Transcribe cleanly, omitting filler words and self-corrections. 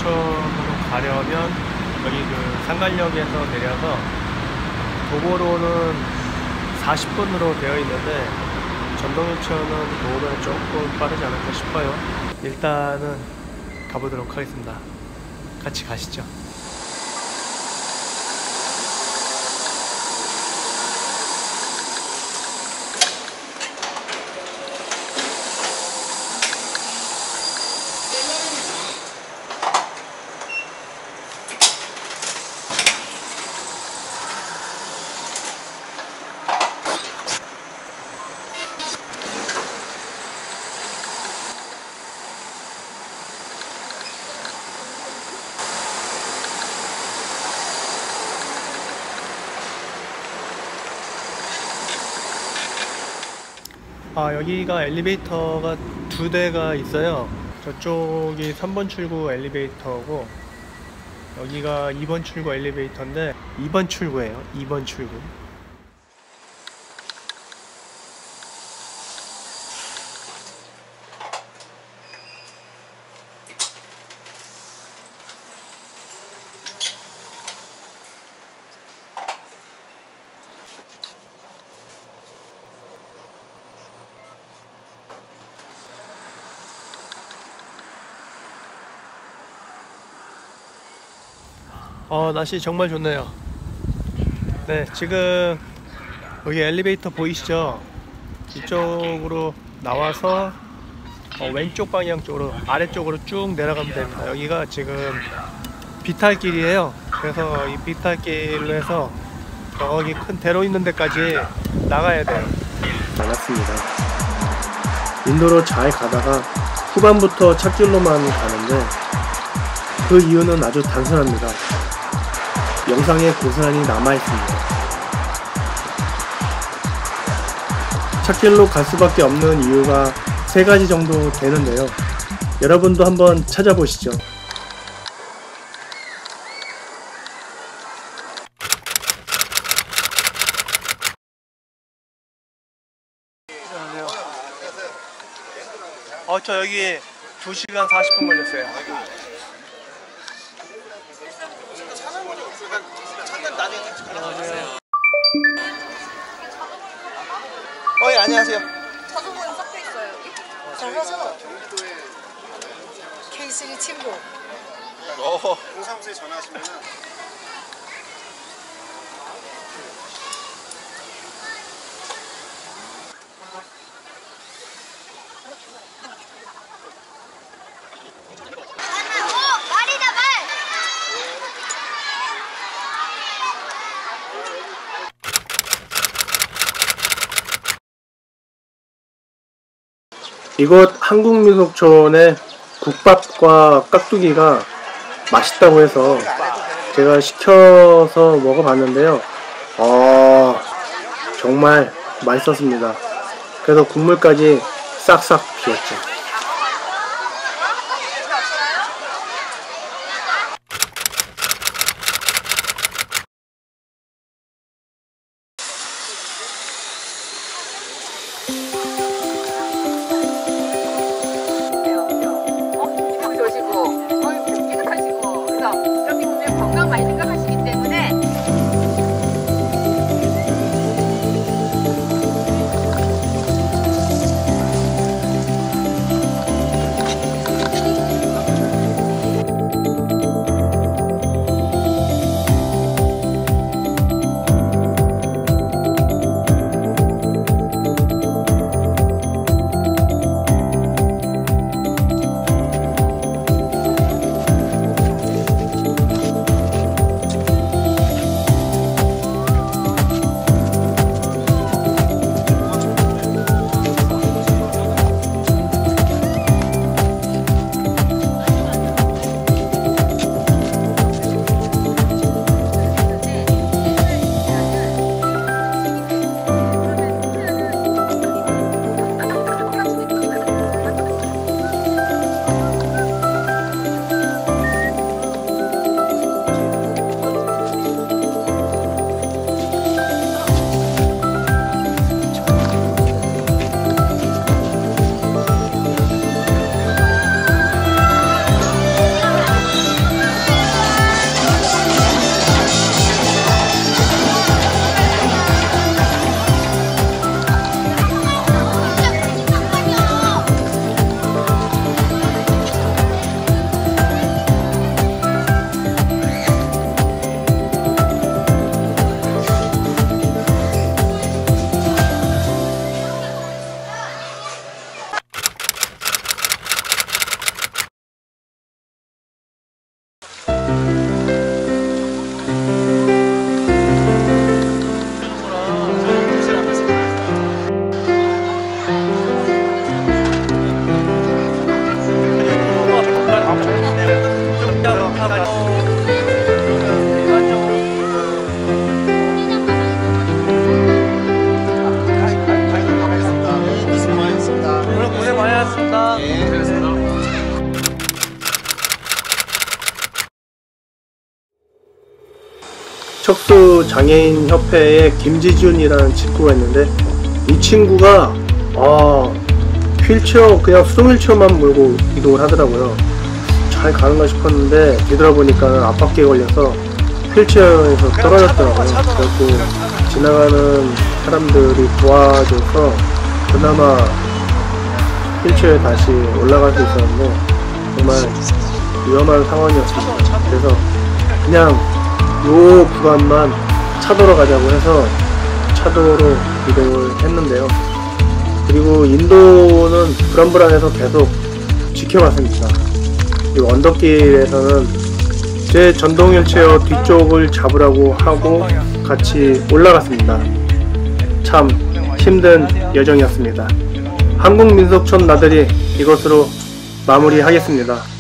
전동유치원으로 가려면 여기 그 상갈역에서 내려서 도보로는 40분으로 되어 있는데 전동유치원은 도보로는 조금 빠르지 않을까 싶어요. 일단은 가보도록 하겠습니다. 같이 가시죠. 여기가 엘리베이터가 2대가 있어요. 저쪽이 3번 출구 엘리베이터고 여기가 2번 출구 엘리베이터인데 2번 출구예요. 2번 출구. 날씨 정말 좋네요. 네, 지금 여기 엘리베이터 보이시죠? 이쪽으로 나와서 왼쪽 방향 쪽으로 아래쪽으로 쭉 내려가면 됩니다. 여기가 지금 비탈길이에요. 그래서 이 비탈길로 해서 저기 큰 대로 있는 데까지 나가야 돼요. 많았습니다. 인도로 잘 가다가 후반부터 찻길로만 가는데 그 이유는 아주 단순합니다. 영상에 고스란히 남아있습니다. 찻길로 갈 수밖에 없는 이유가 3가지 정도 되는데요. 여러분도 한번 찾아보시죠. 저 여기 2시간 40분 걸렸어요. 예, 안녕하세요. 자동으로 섞여 있어요, 여기. 잘라서 K3 친구. 공사무소에 전화하시면 이곳 한국민속촌의 국밥과 깍두기가 맛있다고 해서 제가 시켜서 먹어봤는데요. 정말 맛있었습니다. 그래서 국물까지 싹싹 비었죠. 건강 많이 생각하시기 때문에 척수장애인 협회의 김지준이라는 친구가 있는데, 이 친구가 휠체어, 그냥 수동 휠체어만 몰고 이동을 하더라고요. 잘 가는가 싶었는데 뒤돌아보니까 앞바퀴에 걸려서 휠체어에서 떨어졌더라고요. 그래서 지나가는 사람들이 도와줘서 그나마 휠체어에 다시 올라갈 수 있었는데 정말 위험한 상황이었습니다. 그래서 그냥 요 구간만 차도로 가자고 해서 차도로 이동을 했는데요. 그리고 인도는 불안불안해서 계속 지켜봤습니다. 이 언덕길에서는 제 전동 휠체어 뒤쪽을 잡으라고 하고 같이 올라갔습니다. 참 힘든 여정이었습니다. 한국민속촌 나들이 이것으로 마무리하겠습니다.